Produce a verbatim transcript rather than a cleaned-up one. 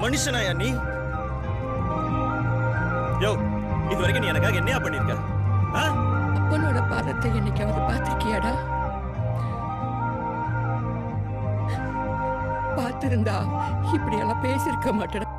மனுஷனாயா நீ? யோ, இது வரைக்கும் நீ எனக்காக என்னையா பண்ணிருக்க? அப்பனோட பாதத்தை என்னைக்காவது பார்த்திருக்கியாடா? பார்த்திருந்தா இப்படி எல்லாம் பேசிருக்க மாட்டேன்.